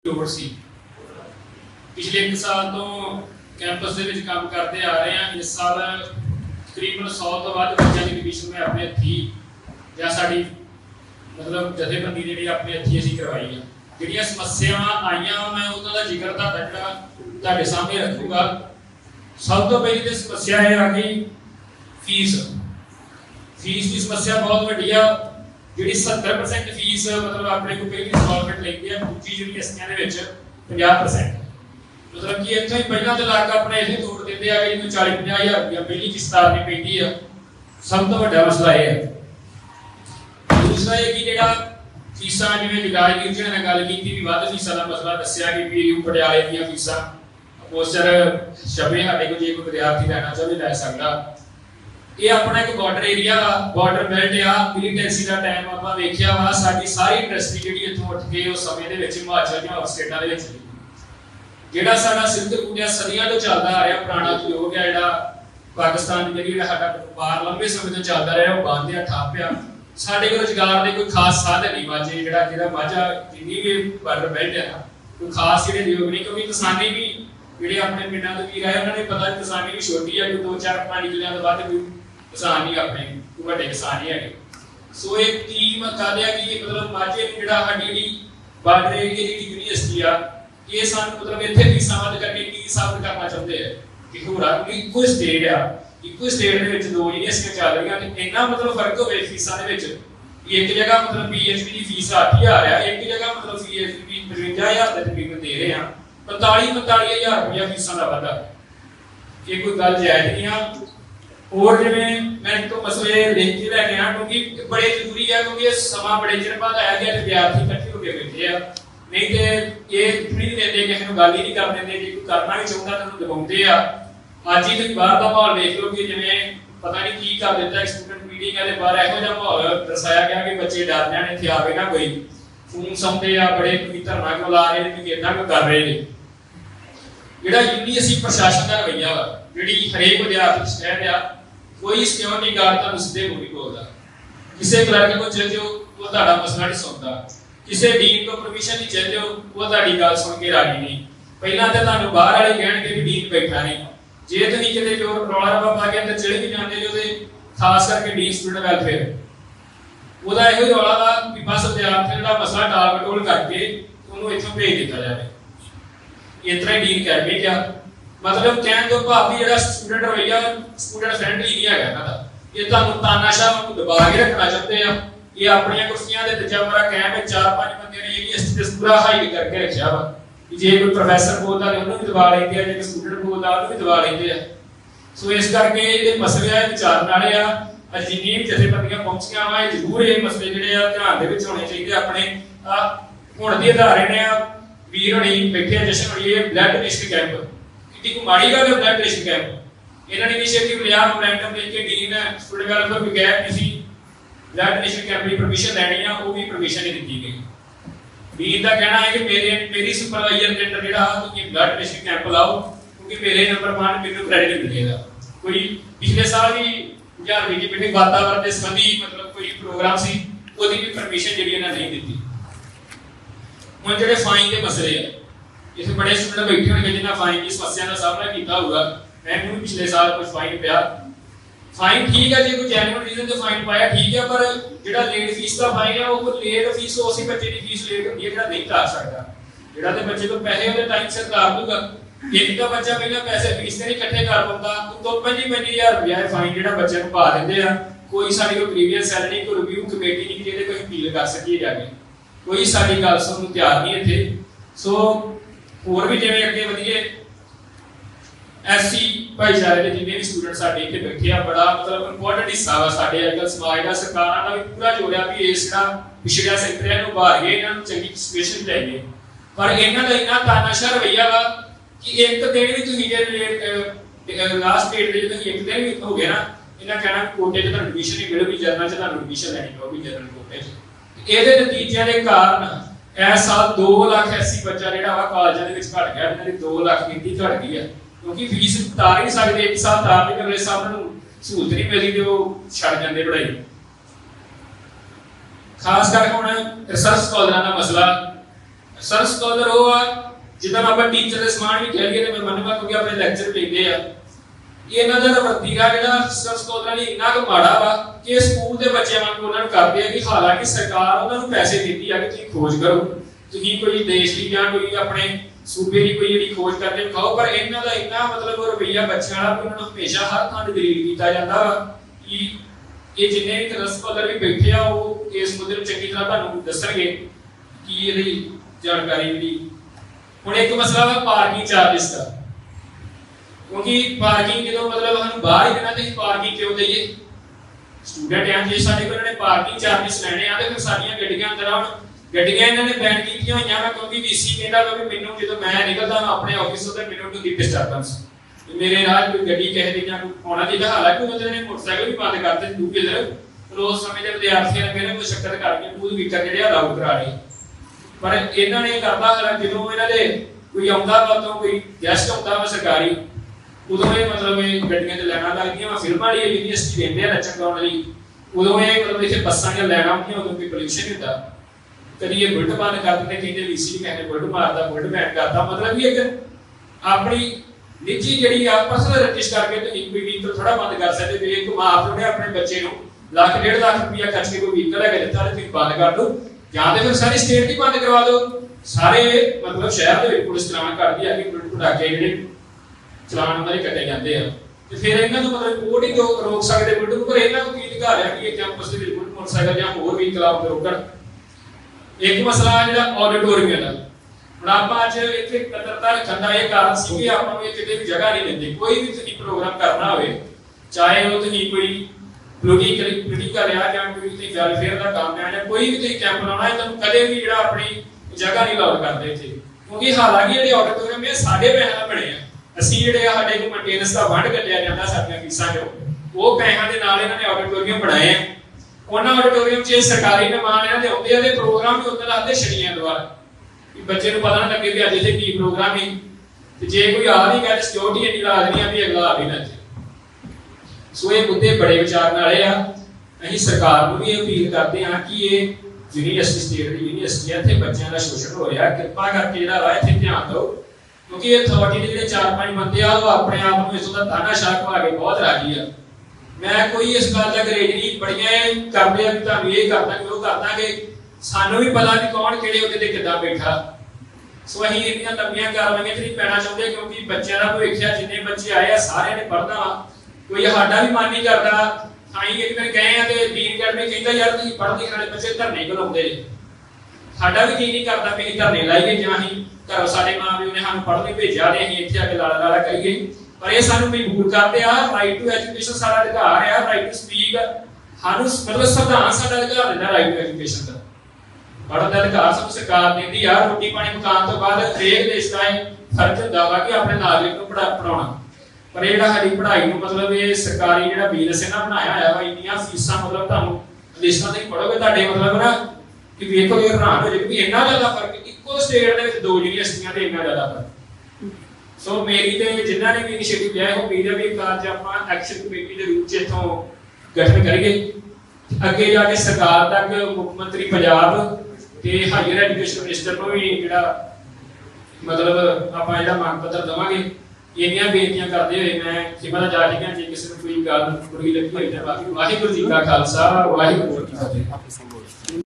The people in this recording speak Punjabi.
ਲੋੜ ਸੀ। पिछले 1 साल तो कैंपस ਦੇ ਵਿੱਚ ਕੰਮ ਕਰਦੇ ਆ ਰਹੇ ਹਾਂ। इस साल तकरीबन 100 ਤੋਂ ਵੱਧ ਬੱਚਿਆਂ ਦੀ ਐਡਮਿਸ਼ਨ ਮੈਂ ਆਪਣੇ ਹੱਥੀ ਜਾਂ ਸਾਡੀ ਮਤਲਬ ਜਥੇਬੰਦੀ ਜਿਹੜੀ ਆਪਣੇ ਹੱਥੀ ਅਸੀਂ ਕਰਵਾਈ ਆ। ਜਿਹੜੀਆਂ ਸਮੱਸਿਆਵਾਂ ਆਈਆਂ ਮੈਂ ਉਹਨਾਂ ਦਾ ਜ਼ਿਕਰ ਤੁਹਾਡੇ ਸਾਹਮਣੇ ਰੱਖੂਗਾ। ਸਭ ਤੋਂ ਪਹਿਲੀ ਤੇ ਸਮੱਸਿਆ ਇਹ ਆ ਗਈ ਫੀਸ ਦੀ ਸਮੱਸਿਆ ਬਹੁਤ ਵੱਡੀ ਆ। ਜਿਹੜੀ 70% ਫੀਸ मतलब अपने को पहली इंस्टॉलमेंट लेंगे है, दूसरी यूनिवर्सिटियां ਦੇ ਵਿੱਚ 50% मतलब कि ਇੱਥੋਂ ਹੀ ਪਹਿਲਾਂ ਤੇ ਲੱਗ ਆਪਣੇ ਇਥੇ ਤੋੜ ਦਿੰਦੇ ਆ ਕਿ 40-50 ਹਜ਼ਾਰ ਰੁਪਇਆ ਪਹਿਲੀ ਕਿਸ਼ਤ ਆਰਨੀ ਪੈਂਦੀ ਆ। ਸਭ ਤੋਂ ਵੱਡਾ ਮਸਲਾ ਇਹ ਹੈ। ਦੂਸਰਾ ਇਹ ਕਿ ਜਿਹੜਾ ਫੀਸਾਂ ਜਿਵੇਂ ਜਗਾਜਗੀਰ ਜੀ ਨੇ ਗੱਲ ਕੀਤੀ ਵੀ ਵੱਧ ਫੀਸਾਂ ਦਾ ਮਸਲਾ ਦੱਸਿਆ ਕਿ ਪੀਯੂ ਪਟਿਆਲੇ ਦੀਆਂ ਫੀਸਾਂ ਪੋਸਟਰ ਛਪੇ ਸਾਡੇ ਕੋਲ ਜੇ ਕੋਈ ਵਿਦਿਆਰਥੀ ਲੈਣਾ ਚਾਹੇ ਲੈ ਸਕਦਾ। ਇਹ ਆਪਣਾ ਇੱਕ ਬਾਰਡਰ ਏਰੀਆ ਬਾਰਡਰ ਬੈਲਟ ਆ। ਮਿਲੀਟੈਂਸੀ ਦਾ ਟਾਈਮ ਆਪਾਂ ਵੇਖਿਆ ਵਾ ਸਾਡੀ ਸਾਰੀ ਇੰਡਸਟਰੀ ਜਿਹੜੀ ਇੱਥੋਂ ਉੱਠ ਕੇ ਉਸ ਸਮੇਂ ਦੇ ਵਿੱਚ ਹਿਮਾਚਲ ਦੀਆਂ ਹੋਰ ਸਟੇਟਾਂ ਦੇ ਵਿੱਚ ਜਿਹੜਾ ਸਾਡਾ ਸਿੱਧ ਰੂਟ ਸਦੀਆਂ ਤੋਂ ਚੱਲਦਾ ਆ ਰਿਹਾ ਪੁਰਾਣਾ ਉਦਯੋਗ ਹੈ ਜਿਹੜਾ ਪਾਕਿਸਤਾਨ ਦੀ ਜਿਹੜਾ ਸਾਡਾ ਵਪਾਰ ਲੰਬੇ ਸਮੇਂ ਤੋਂ ਚੱਲਦਾ ਰਿਹਾ ਉਹ ਬੰਦ ਆ ਠੱਪ ਆ। ਸਾਡੇ ਕੋਲ ਰੁਜ਼ਗਾਰ ਦੇ ਕੋਈ ਖਾਸ ਸਾਧਨ ਨਹੀਂ ਬਾਜੇ ਜਿਹੜਾ ਮਾਝਾ ਜਿੰਨੀ ਵੀ ਬਾਰਡਰ ਬੈਲਟ ਹੈ ਕੋਈ ਖਾਸ ਜਿਹੜੇ ਉਦਯੋਗ ਨਹੀਂ ਕਿਉਂਕਿ ਕਿਸਾਨੀ ਵੀ ਜਿਹੜੇ ਆਪਣੇ ਪਿੰਡਾਂ ਤੋਂ ਵੀਰ ਆਏ ਉਹਨਾਂ ਨੇ ਪਤਾ ਕਿਸਾਨੀ ਵੀ ਛੋਟੀ ਆ ਕੋਈ 2-4-5 ਕਿੱਲਿਆਂ ਤੋਂ ਵੱਧ ਕੋਈ किसान नहीं अपने बड़े किसान ही है। सो एक टीम कहते हैं कि मतलब माझे ਜਿਹੜਾ ਸਾਡੀ ਬਾਰਡਰ ਏਰੀਆ ਦੀ ਯੂਨੀਵਰਸਿਟੀ ਆ ਇਹ ਸਾਨੂੰ ਮਤਲਬ ਇੱਥੇ ਫੀਸਾਂ ਵੱਧ ਕਰਕੇ ਕੀ ਸਾਬਤ ਕਰਨਾ ਚਾਹੁੰਦੇ ਆ ਕਿ ਹੋਰਾ ਕੋਈ ਇੱਕੋ ਸਟੇਟ ਆ ਇੱਕੋ ਸਟੇਟ ਦੇ ਵਿੱਚ ਦੋ ਯੂਨੀਵਰਸਿਟੀਆਂ ਚੱਲ ਰਹੀਆਂ ਤੇ ਇੰਨਾ ਮਤਲਬ ਫਰਕ ਹੋਵੇ ਫੀਸਾਂ ਦੇ ਵਿੱਚ। ਇੱਕ ਜਗ੍ਹਾ ਮਤਲਬ ਪੀਐਚਡੀ ਦੀ ਫੀਸ 8000 ਆ ਇੱਕ ਜਗ੍ਹਾ ਮਤਲਬ ਪੀਐਚਡੀ 55000 ਦੇ ਤਕਰੀਬਨ ਦੇ ਰਹੇ ਆ 45,000 ਰੁਪਇਆ ਫੀਸਾਂ ਦਾ ਵਾਧਾ। ਇਹ ਕੋਈ ਗੱਲ ਜਾਇਜ਼ ਨਹੀਂ ਆ। और जिवें मैं तो मसले लिख के लेके आया क्योंकि बड़े जरूरी है क्योंकि समा बड़े चिर बाद आया गया विद्यार्थी इकट्ठे होके बैठे आ नहीं ते ये फ्री देते किसी को गल ही नहीं कर देंगे जे कोई करना भी चाहता तैनूं दबाउंदे आ। अज ही तुसीं बाहर दा माहौल देख लो कि जिवें पता नहीं की कर दिता स्टूडेंट मीटिंग दे बाहर इहो जिहा माहौल दर्शाया गया कि बच्चे डर जाने इत्थे आवे ना कोई फोन सुनते आ बड़े कोई धरना क्यों ला रहे ने कि इदां क्यों कर रहे ने। जिहड़ा यूनिवर्सिटी प्रशासन दा रवैया वा जिहड़ी हरेक विद्यार्थी शहर आ कोई सिक्योरिटी गार्ड ਤਾਂ ਉਸਦੇ ਨੂੰ ਨਹੀਂ ਬੋਲਦਾ ਕਿਸੇ ਕਲਰਕ ਕੋਲ ਚਲੇ ਜਾਓ ਉਹ ਤੁਹਾਡਾ ਮਸਲਾ ਨਹੀਂ ਸੁਣਦਾ ਕਿਸੇ ਡੀਨ ਕੋਲ ਪਰਮਿਸ਼ਨ ਨਹੀਂ ਚਾਹੀਦੀ ਉਹ ਤੁਹਾਡੀ ਗੱਲ ਸੁਣ ਕੇ ਰਾਜੀ ਨਹੀਂ। ਪਹਿਲਾਂ ਤਾਂ ਤੁਹਾਨੂੰ ਬਾਹਰ ਵਾਲੇ ਕਹਿਣਗੇ ਵੀ ਡੀਨ ਬੈਠਾ ਨਹੀਂ ਜੇ ਤੁਸੀਂ ਕਿਤੇ ਜੋ ਰੌਲਾ ਰੱਪਾ ਪਾ ਕੇ ਅੰਦਰ ਚਲੇ ਵੀ ਜਾਂਦੇ ਜੋ ਤੇ ਖਾਸ ਕਰਕੇ ਡੀਨ ਸਟੂਡੈਂਟ ਵੈਲਫੇਅਰ ਉਹਦਾ ਇਹੋ ਰੌਲਾ ਵਾ ਵੀ ਬਸ ਵਿਦਿਆਰਥੀ ਦਾ ਮਸਲਾ ਟਾਲ ਮਟੋਲ ਕਰਕੇ ਉਹਨੂੰ ਇੱਥੋਂ ਭੇਜ ਦਿੱਤਾ ਜਾਵੇ। ਇਤਨਾ ਹੀ ਡੀਨ ਕਰ ਵੀ ਗਿਆ मतलब कहने को भावी ਜਿਹੜਾ ਸਟੂਡੈਂਟ ਰਵਈਆ ਸਟੂਡੈਂਟ ਫ੍ਰੈਂਡਲੀ ਨਹੀਂ ਹੈਗਾ ਇਹਨਾਂ ਦਾ। ਇਹ ਤੁਹਾਨੂੰ ਤਾਨਾਸ਼ਾਹ ਨੂੰ ਦਬਾ ਕੇ ਰੱਖਣਾ ਚਾਹੁੰਦੇ ਆ। ਇਹ ਆਪਣੀਆਂ ਕੁਰਸੀਆਂ ਦੇ ਦੂਜਾ ਮਰਾ ਕਾਇਮ ਹੈ 4-5 ਬੰਦੇ ਨੇ ਯੂਨੀਵਰਸਿਟੀ ਦੇ ਪੂਰਾ ਹਾਈਡ ਕਰਕੇ ਰੱਖਿਆ ਵਾ ਕਿ ਜੇ ਕੋਈ ਪ੍ਰੋਫੈਸਰ ਬੋਲਦਾ ਤੇ ਉਹਨੂੰ ਵੀ ਦਬਾ ਲੈਂਦੇ ਆ ਜੇ ਕੋਈ ਸਟੂਡੈਂਟ ਬੋਲਦਾ ਉਹਨੂੰ ਵੀ ਦਬਾ ਲੈਂਦੇ ਆ। ਸੋ ਇਸ ਕਰਕੇ ਜਿਹੜੇ ਮਸਲੇ ਆ ਵਿਚਾਰਨ ਵਾਲੇ ਆ ਅੱਜ ਜਿੰਨੀ ਵੀ ਜਥੇਬੰਦੀਆਂ ਪਹੁੰਚੀਆਂ ਵਾ ਇਹ ਜ਼ਰੂਰ ਇਹ ਮਸਲੇ ਜਿਹੜੇ ਆ ਧਿਆਨ ਦੇ ਵਿੱਚ ਹੋਣੇ ਚਾਹੀਦੇ ਆਪਣੇ। ਹੁਣ ਦੀ ਅਧਾਰੇ ਨੇ ਵੀਰ ਹੋਣੀ ਬੈਠੇ ਜਸ਼ਨ ਹੋਣੀ ਇਹ ਬਲੱਡ ਡੋਨੇਸ਼ਨ ਕੈਂਪ की माड़ी गल है ब्लड डोनेशन कैंप इन्होंने इनिशिएटिव लिया मोमेंटम लेके डीन स्टूडेंट वेलफेयर भी गए किसी ब्लड डोनेशन कैंप की परमिशन लेनी है वो भी परमिशन नहीं दी गई। डीन का कहना है कि मेरी सुपरवाइजर के अंदर जेड़ा तुम ब्लड डोनेशन कैंप लाओ क्योंकि मेरे नंबर 1 मेनू क्रेडिट मिलेगा। कोई पिछले साल भी 11वीं की मीटिंग वातावरण के संबंधी मतलब कोई प्रोग्राम सी ओदी भी परमिशन जेडी इन्होंने नहीं दी। हुण जेडे फाइन के मसले है इसे बड़े स्टूडेंट बैठे होंगे जिन्हें फाइन की समस्या का सामना किया होगा। मैंने पिछले साल कुछ फाइन पाया फाइन ठीक है जो कोई जेन्युइन रीजन से फाइन पाया ठीक है पर जो लेट फीस का फाइन है वो लेट फीस उसी बच्चे की फीस लेट होती है जो नहीं कर सकता जो तो बच्चे को पैसे वो टाइम से कर दूगा। एक तो बच्चा पहले पैसे फीस से नहीं इकट्ठे कर पाता तो 25,000 रुपया फाइन जो बच्चे को पा देंगे आ। कोई साड़ी कोई प्रीवियस सैलरी कोई रिव्यू कमेटी नहीं जिहदे कोई अपील कर सकीए जाके कोई साड़ी गल सुनने तैयार नहीं इत्थे। सो और भी जिवें अगे वधिए एससी भाईचारे के जिन्ने भी स्टूडेंट साडे इत्थे बैठे आ बड़ा मतलब इंपोर्टेंट हिस्सा वा साडे अजकल समाज दा सरकारां दा भी पूरा जोड़ आ भी इस जेहड़ा पिछड़ा सैक्टर है इहनूं बाहर गए इन्हां नूं चंगी सिचुएशन चाहिए पर इन्हां दा इन्ना तानाशाह रवैया वा कि एक दिन भी तुसीं जे लास्ट डेट दे तुसीं एक दिन भी हो गया ना इन्हां कहना कोटे च तां एडमिशन नहीं मिलूगी जनरल च तां एडमिशन लैनी पऊगी जनरल कोटे च। इहदे नतीजे दे कारण इस साल 2 लाख 80 बच्चा ਜਿਹੜਾ ਵਾ ਕਾਲਜਾਂ ਦੇ ਵਿੱਚ ਘਟ ਗਿਆ ਇਹਨਾਂ ਦੀ 2 ਲੱਖ ਗਿਣਤੀ ਘਟ ਗਈ ਹੈ ਕਿਉਂਕਿ ਫੀਸ ਤਾਰ ਹੀ ਨਹੀਂ ਸਕਦੇ ਇੱਕ ਸਾਲ ਤਾਰ ਨਹੀਂ ਕਰਦੇ ਸਭ ਨੂੰ ਸਹੂਲਤ ਨਹੀਂ ਮਿਲਦੀ ਤੇ ਉਹ ਛੱਡ ਜਾਂਦੇ ਪੜ੍ਹਾਈ। ਖਾਸ ਕਰਕੇ ਹੁਣ ਰਿਸਰਚ ਸਕਾਲਰਾਂ ਦਾ ਮਸਲਾ ਸਰ ਸਕਾਲਰ ਉਹ ਆ ਜਿੱਦਾਂ ਆਪਾਂ ਟੀਚਰ ਦੇ ਸਮਾਨ ਵੀ ਕਹਿ ਲਈਏ ਤੇ ਮੈਂ ਮੰਨਦਾ ਕਿਉਂਕਿ ਆਪਣੇ ਲੈਕਚਰ ਲੈਂਦੇ ਆ ਇਹਨਾਂ ਦਾ ਵਰਤੀਰਾ ਜਿਹੜਾ ਸਰ ਸਕਾਲਰਾਂ ਲਈ ਇੰਨਾ ਕੁ ਮਾੜਾ ਵਾ ਕਿ ਸਕੂਲ ਦੇ ਬੱਚਿਆਂ ਵਾਂਗ ਉਹਨਾਂ ਨੂੰ ਕਰਦੇ ਆ ਕਿ ਹਾਲਾਂਕਿ ਸਰਕਾਰ ਉਹਨਾਂ ਨੂੰ ਪੈਸੇ ਦਿੰਦੀ ਆ ਕਿ ਤੁਸੀਂ ਖੋਜ ਕਰੋ, ਤੁਸੀਂ ਕੋਈ ਦੇਸ਼ ਦੀ ਜਾਂ ਕੋਈ ਆਪਣੇ ਸੂਬੇ ਦੀ ਕੋਈ ਜਿਹੜੀ ਖੋਜ ਕਰਕੇ ਵਿਖਾਓ, ਪਰ ਇਹਨਾਂ ਦਾ ਇੰਨਾ ਮਤਲਬ ਰਵੱਈਆ ਬੱਚਿਆਂ ਵਾਲਾ ਕਿ ਉਹਨਾਂ ਨੂੰ ਹਮੇਸ਼ਾ ਹਰ ਥਾਂ ਤੇ ਦਲੀਲ ਕੀਤਾ ਜਾਂਦਾ ਵਾ ਕਿ ਇਹ ਜਿੰਨੇ ਵੀ ਤਰਸ ਸਕਾਲਰ ਵੀ ਬੈਠੇ ਆ ਉਹ ਇਸ ਮੁੱਦੇ ਨੂੰ ਚੰਗੀ ਤਰ੍ਹਾਂ ਤੁਹਾਨੂੰ ਦੱਸਣਗੇ ਕਿ ਇਹਦੀ ਜਾਣਕਾਰੀ ਜਿਹੜੀ। ਹੁਣ ਇੱਕ ਮਸਲਾ ਵਾ ਪਾਰਕਿੰਗ ਚਾਰजेस ਦਾ, ਕਿਉਂਕਿ ਪਾਰਕਿੰਗ ਜਦੋਂ ਮਤਲਬ ਸਾਨੂੰ ਬਾਹਰ ਹੀ ਦੇਣਾ ਤੇ ਪਾਰਕਿੰਗ ਕਿਉਂ ਦਈਏ? ਸਟੂਡੈਂਟ ਆਂ ਜੇ ਸਾਡੇ ਕੋਲ ਨੇ ਪਾਰਕਿੰਗ ਚਾਰजेस ਲੈਣੇ ਆ ਤੇ ਫਿਰ ਸਾਡੀਆਂ ਗੱਡੀਆਂ ਅੰਦਰ ਆਉਣ। ਗੱਡੀਆਂ ਇਹਨਾਂ ਨੇ ਬੈਨ ਕੀਤੀਆਂ ਹੋਈਆਂ ਵਾ ਕਿਉਂਕਿ ਵੀਸੀ ਕਹਿੰਦਾ ਵਾ ਕਿ ਮੈਨੂੰ ਜਦੋਂ ਮੈਂ ਨਿਕਲਦਾ ਹਾਂ ਆਪਣੇ ਆਫਿਸ ਤੋਂ ਤੇ ਮੈਨੂੰ ਟੂ ਦੀ ਡਿਸਟਰਬੈਂਸ ਮੇਰੇ ਨਾਲ ਕੋਈ ਗੱਡੀ ਕਿਸੇ ਦੀ ਜਾਂ ਆਉਣਾ ਚਾਹੀਦਾ। ਹਾਲਾਂਕਿ ਉਹਨਾਂ ਨੇ ਮੋਟਰਸਾਈਕਲ ਵੀ ਬੰਦ ਕਰ ਦਿੱਤੇ ਦੂਜੇ ਦਿਨ, ਉਸ ਸਮੇਂ ਦੇ ਵਿਦਿਆਰਥੀਆਂ ਨੇ ਮੇਰੇ ਮੁਸ਼ੱਕਤ ਕਰਕੇ ਟੂ ਵੀਕਰ ਜਿਹੜੇ ਅਲਾਉ ਕਰਾ ਲਏ, ਪਰ ਇਹਨਾਂ ਨੇ ਕਰਦਾ ਹੈ ਜਦੋਂ ਇਹਨਾਂ ਦੇ ਕੋਈ ਆਉਂਦਾ ਵਾ ਤਾਂ ਕੋਈ ਗੈਸਟ ਆਉਂਦਾ ਵਾ ਸਰਕਾਰੀ ਉਦੋਂ ਇਹ ਮਤਲਬ ਇਹ ਗੱਡੀਆਂ ਤੇ ਲੈਣਾ ਲੱਗਦੀਆਂ ਵਾ। ਫਿਲਮਾਂ ਵਾਲੀ ਯੂਨੀਵਰਸਿਟੀ ਦਿੰਦੇ ਆ ਨੱਚਣ ਗਾਉਣ ਲਈ, ਉਦੋਂ ਇਹ ਮਤਲਬ ਇੱਥੇ ਬੱਸਾਂ ਦੀਆਂ ਲੈਣਾ ਹੁੰਦੀਆਂ, ਉਦੋਂ ਕੋਈ ਪੋਲਿਊਸ਼ਨ ਨਹੀਂ ਹੁੰਦਾ। ਕਦੀ ਇਹ ਬੁਲਟ ਬੰਦ ਕਰ ਦਿੰਦੇ, ਕਹਿੰਦੇ ਵੀਸੀ ਕਹਿੰਦੇ ਬੁਲਟ ਮਾਰਦਾ ਬੁਲਟ ਬੈਨ ਕਰਦਾ, ਮਤਲਬ ਕਿ ਇੱਕ ਆਪਣੀ ਨਿੱਜੀ ਜਿਹੜੀ ਆ ਪਰਸਨਲ ਰਜਿਸਟਰ ਕਰਕੇ ਤੇ ਇੱਕ ਵੀ ਵਹੀਕਲ ਥੋੜਾ ਬੰਦ ਕਰ ਸਕਦੇ ਤੇ ਇੱਕ ਮਾਂ-ਪਿਓ ਨੇ ਆਪਣੇ ਬੱਚੇ ਨੂੰ ਲੱਖ 1.5 ਲੱਖ ਰੁਪਇਆ ਖਰਚ ਕੇ ਕੋਈ ਵਹੀਕਲ ਲੈ ਕੇ ਦਿੱਤਾ ਤੇ ਤੁਸੀਂ ਬੰਦ ਕਰ ਦਿਓ, ਜਾਂ ਤੇ ਫਿਰ ਸਾਰੀ ਸਟੇਟ ਹੀ ਬੰਦ ਕਰਵਾ ਦਿਓ। ਸਾਰੇ ਮਤਲਬ ਸ਼ਹਿਰ ਦੇ ਵਿੱਚ ਪੁਲਿਸ ਚਲਾਨ ਕਰਦੀ ਆ ਕਿ ਬੁਲਟ ਪਟਾਕੇ ਜਿਹੜੇ ਚਲਾਨ ਉਹਨਾਂ ਦੇ ਕੱਟੇ ਜਾਂਦੇ ਆ ਤੇ ਫਿਰ ਇਹਨਾਂ ਨੂੰ ਮਤਲਬ ਕੋਡ ਹੀ ਰੋਕ ਸਕਦੇ ਬੁਲਟ ਨੂੰ, ਪਰ ਇਹਨਾਂ ਨੂੰ ਕੀ ਅਧਿਕਾਰ ਹੈ ਕਿ ਇਹ ਕੈਂਪਸ ਦੇ ਵਿੱਚ ਬੁਲਟ ਮੋਟਰਸਾਈਕਲ ਜਾਂ ਹੋਰ ਵੀ ਕਲਾਬ ਰੋਕਣ। ਇੱਕ ਮਸਲਾ ਜਿਹੜਾ ਆਡੀਟੋਰੀਅਮ ਦਾ, ਹੁਣ ਆਪਾਂ ਅੱਜ ਇੱਥੇ ਇਕੱਤਰਤਾ ਰੱਖਣ ਦਾ ਇਹ ਕਾਰਨ ਸੀ ਕਿ ਆਪਾਂ ਨੂੰ ਕਿਤੇ ਵੀ ਜਗ੍ਹਾ ਨਹੀਂ ਦਿੰਦੇ। ਕੋਈ ਵੀ ਤੁਸੀਂ ਪ੍ਰੋਗਰਾਮ ਕਰਨਾ ਹੋਵੇ, ਚਾਹੇ ਉਹ ਤੁਸੀਂ ਕੋਈ ਪੋਲੀਟੀਕਲ ਆ ਜਾਂ ਕੋਈ ਤੁਸੀਂ ਵੈਲਫੇਅਰ ਦਾ ਕੰਮ ਆ ਜਾਂ ਕੋਈ ਵੀ ਤੁਸੀਂ ਕੈਂਪ ਲਾਉਣਾ ਹੈ, ਤੁਹਾਨੂੰ ਕਦੇ ਵੀ ਜਿਹੜਾ ਆਪਣੀ ਜਗ੍ਹਾ ਨਹੀਂ ਅਲਾਉਡ ਕਰਦੇ ਇੱਥੇ, ਕਿਉਂਕਿ ਹਾਲਾਂਕਿ ਜਿਹੜੇ ਆਡੀਟੋਰੀਅਮ ਇਹ ਸਾਡੇ ਪੈਸਿਆਂ ਨਾਲ ਬਣੇ ਆ। ਅਸੀਂ ਜਿਹੜੇ ਸਾਡੇ ਕੋਲ ਮੇਨਟੇਨੈਂਸ ਦਾ ਫੰਡ ਕੱਢਿਆ ਜਾਂਦਾ ਸਾਡੀਆਂ ਫੀਸਾਂ ਚੋਂ, ਉਹ ਪੈਸਿਆਂ ਦੇ ਨਾਲ ਇਹਨਾਂ ਨੇ ਆਡੀਟੋਰੀਅਮ ਬਣਾਏ ਆ। ਉਹਨਾਂ ਆਡੀਟੋਰੀਅਮ 'ਚ ਸਰਕਾਰੀ ਮਹਿਮਾਨ ਇਹਨਾਂ ਦੇ ਆਉਂਦੇ ਆ ਤੇ ਪ੍ਰੋਗਰਾਮ ਵੀ ਉੱਥੇ ਲੱਗਦੇ ਛੜੀਆਂ ਦੁਆਰਾ ਕਿ ਬੱਚੇ ਨੂੰ ਪਤਾ ਨਾ ਲੱਗੇ ਵੀ ਅੱਜ ਇੱਥੇ ਕੀ ਪ੍ਰੋਗਰਾਮ ਹੈ, ਤੇ ਜੇ ਕੋਈ ਆ ਨਹੀਂ ਗਿਆ ਤੇ ਸਿਕਿਉਰਿਟੀ ਇੰਨੀ ਲਾਜ਼ਮੀ ਆ ਵੀ ਅਗਲਾ ਆ ਵੀ ਨਾ ਜਾਏ। ਸੋ ਇਹ ਮੁੱਦੇ ਬੜੇ ਵਿਚਾਰਨ ਵਾਲੇ ਆ। ਅਸੀਂ ਸਰਕਾਰ ਨੂੰ ਵੀ ਇਹ ਅਪੀਲ ਕਰਦੇ ਹਾਂ ਕਿ ਇਹ ਯੂਨੀਵਰਸਿਟੀ ਸਟੇਟ ਦੀ ਯੂਨੀਵਰਸਿਟੀ ਇੱਥੇ ਬੱਚਿਆਂ ਦਾ ਸ਼ੋਸ਼ਣ ਹੋ ਰਿਹਾ, ਕਿਰਪਾ ਕਰਕੇ ਜਿਹੜਾ ਵਾ ਇੱਥੇ ਧਿਆਨ ਦਿਓ, ਕਿਉਂਕਿ ਇਹ ਅਥਾਰਟੀ ਦੇ ਜਿਹੜੇ 4-5 ਬੰਦੇ ਆ ਉਹ ਆਪਣੇ ਆਪ ਨੂੰ ਇਸ ਦਾ ਤਾਨਾਸ਼ਾਹ ਪਾ ਕੇ ਬਹੁਤ ਰਾਜੀ ਆ। ਮੈਂ ਕੋਈ ਇਸ ਗੱਲ ਦਾ ਗਰੇਜ ਨਹੀਂ, ਬੜੀਆਂ ਕਰਦੇ ਆ ਵੀ ਤੁਹਾਨੂੰ ਇਹ ਕਰਦਾ ਕਿ ਉਹ ਕਰਦਾ ਕਿ ਸਾਨੂੰ ਵੀ ਪਤਾ ਵੀ ਕੌਣ ਕਿਹੜੇ ਉਹਦੇ ਤੇ ਕਿੱਦਾਂ ਬੈਠਾ। ਸੋ ਅਸੀਂ ਇੰਨੀਆਂ ਲੰਬੀਆਂ ਕਾਰਵਾਈਆਂ 'ਚ ਨਹੀਂ ਪੈਣਾ ਚਾਹੁੰਦੇ ਕਿਉਂਕਿ ਬੱਚਿਆਂ ਦਾ ਭਵਿੱਖ ਜਿੰਨੇ ਬੱਚੇ ਆਏ ਆ ਸਾਰਿਆਂ ਨੇ ਪੜ੍ਹਨਾ ਵਾ। ਕੋਈ ਸਾਡਾ ਵੀ ਮਨ ਨਹੀਂ ਕਰਦਾ, ਅਸੀਂ ਇੱਕ ਦਿਨ ਗਏ ਆ ਤੇ ਡੀਨ ਅਕੈਡਮੀ ਕਹਿੰਦਾ ਯਾਰ ਤੁਸੀਂ ਪੜ੍ਹਦੇ ਖਾਣੇ ਬੱਚੇ ਧਰਨੇ ਕਿਉਂ ਲਾਉਂਦੇ ਜੇ? ਸਾਡਾ ਵੀ ਕੀ ਨਹੀਂ ਕਰਦਾ ਵੀ ਅਸੀਂ ਧਰਨੇ ਲਾਈਏ ਜਾਂ ਅਸੀਂ ਘਰੋਂ ਸਾਡੇ ਮਾਂ-ਪਿਓ ਨੇ ਸਾਨੂੰ ਪੜ੍ਹਨ ਲਈ ਭੇਜਿਆ ਤੇ ਅਸੀਂ ਇੱਥੇ ਆ ਕੇ ਲਾਲਾ ਕਰੀਏ, ਪਰ ਇਹ ਸਾਨੂੰ ਮਜਬੂਰ ਕਰਦੇ ਆ। ਰਾਈਟ ਟੂ ਐਜੂਕੇਸ਼ਨ ਸਾਡਾ ਅਧਿਕਾਰ ਆ, ਰਾਈਟ ਟੂ ਸਪੀਕ ਸਾਨੂੰ ਮਤਲਬ ਸੰਵਿਧਾਨ ਸਾਡਾ ਅਧਿਕਾਰ ਦਿੰਦਾ ਰਾਈਟ ਟੂ ਐਜੂਕੇਸ਼ਨ ਦਾ। ਪੜ੍ਹਨ ਦਾ ਅਧਿਕਾਰ ਸਾਨੂੰ ਸਰਕਾਰ ਦਿੰਦੀ ਆ। ਰੋਟੀ ਪਾਣੀ ਮਕਾਨ ਤੋਂ ਬਾਅਦ ਹਰੇਕ ਦੇਸ਼ ਦਾ ਫਰਜ਼ ਹੁੰਦਾ ਵਾ ਕਿ ਆਪਣੇ ਨਾਗਰਿਕ ਨੂੰ ਪੜਾਉਣਾ, ਪਰ ਜਿਹੜਾ ਸਾਡੀ ਪੜ੍ਹਾਈ ਨੂੰ ਮਤਲਬ ਇਹ ਸਰਕਾਰੀ ਜਿਹੜਾ ਬਿਜ਼ਨਸ ਇਹਨਾਂ ਬਣਾਇਆ ਹੋਇਆ ਵਾ, ਇੰਨੀਆਂ ਫੀਸਾਂ ਮਤਲਬ ਤੁਹਾਨੂੰ ਦੇਸ਼ਾਂ ਦੇ ਪੜੋਗੇ ਤੁਹਾਡੇ ਮਤਲਬ ਨਾ ਕਿ ਵੇਖੋ ਇਹ ਹੈਰਾਨ ਹੋ ਜਾਵੇ ਕਿ ਇੰਨਾ ਜ਼ਿਆਦਾ ਫਰਕ ਇੱਕੋ ਸਟੇਟ ਦੇ ਵਿੱਚ ਦੋ ਯੂਨੀਵਰਸਿਟੀਆਂ ਦੇ ਇੰਨਾ ਜ਼ਿਆਦਾ ਫਰਕ। ਸੋ ਮੇਰੀ ਤੇ ਜਿਨ੍ਹਾਂ ਨੇ ਵੀ ਇਨੀਸ਼ੀਏਟਿਵ ਲਿਆ ਉਹ ਉਮੀਦ ਹੈ ਵੀ ਕਾਰਜ ਆਪਾਂ ਐਕਸ਼ਨ ਕਮੇਟੀ ਦੇ ਰੂਪ 'ਚ ਇੱਥੋਂ ਗਠਨ ਕਰੀਏ, ਅੱਗੇ ਜਾ ਕੇ ਸਰਕਾਰ ਤੱਕ ਮੁੱਖ ਮੰਤਰੀ ਪੰਜਾਬ ਤੇ ਹਾਇਰ ਐਜੂਕੇਸ਼ਨ ਮਿਨਿਸਟਰ ਨੂੰ ਵੀ ਜਿਹੜਾ ਮਤਲਬ ਆਪਾਂ ਜਿਹੜਾ ਮੰਗ ਪੱਤਰ ਦਵਾਂਗੇ। ਇੰਨੀਆਂ ਬੇਨਤੀਆਂ ਕਰਦੇ ਹੋਏ ਮੈਂ ਖਿਮਾ ਦਾ ਜਾ ਰਿਹਾ, ਜੇ ਕਿਸੇ ਨੂੰ ਕੋਈ ਗੱਲ ਬੁਰੀ ਲੱਗੀ ਹੋਈ ਤਾਂ ਵਾਹਿਗੁਰੂ ਜੀ ਕਾ ਖਾਲਸਾ ਵਾਹਿਗੁਰੂ ਜੀ ਕੀ ਫਤਿਹ।